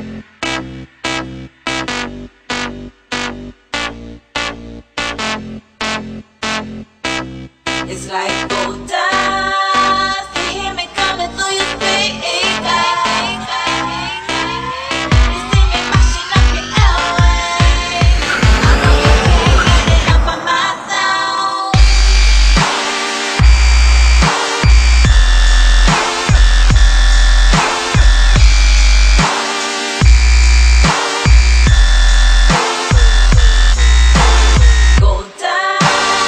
It's like gold dust. You hear me coming through your speakers. You see me mashing up your airwaves. I know you can't get enough of my sound. Gold dust.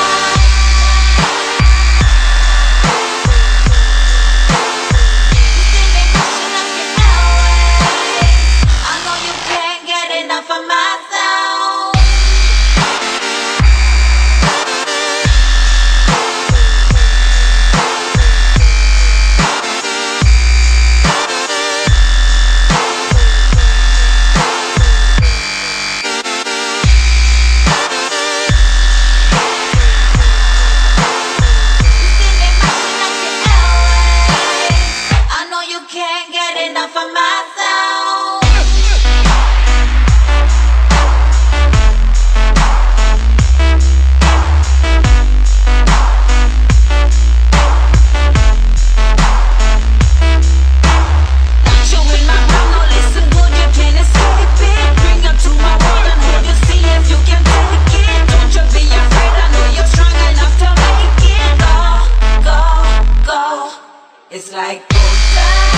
For myself, I know you can't get enough of myself. It's like gold dust.